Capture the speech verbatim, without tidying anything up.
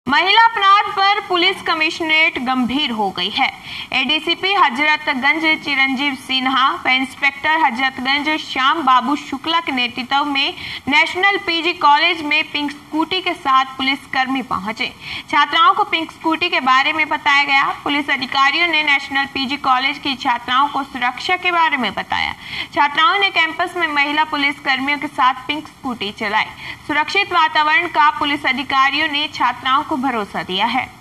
महिला अपराध पर पुलिस कमिश्नरेट गंभीर हो गई है। एडीसीपी हजरतगंज चिरंजीव सिन्हा व इंस्पेक्टर हजरतगंज श्याम बाबू शुक्ला के नेतृत्व में नेशनल पीजी कॉलेज में पिंक स्कूटी के साथ पुलिसकर्मी पहुंचे। छात्राओं को पिंक स्कूटी के बारे में बताया गया। पुलिस अधिकारियों ने नेशनल पीजी कॉलेज की छात्राओं को सुरक्षा के बारे में बताया। छात्राओं ने कैंपस में महिला पुलिस कर्मियों के साथ पिंक स्कूटी चलाई। सुरक्षित वातावरण का पुलिस अधिकारियों ने छात्राओं को भरोसा दिया है।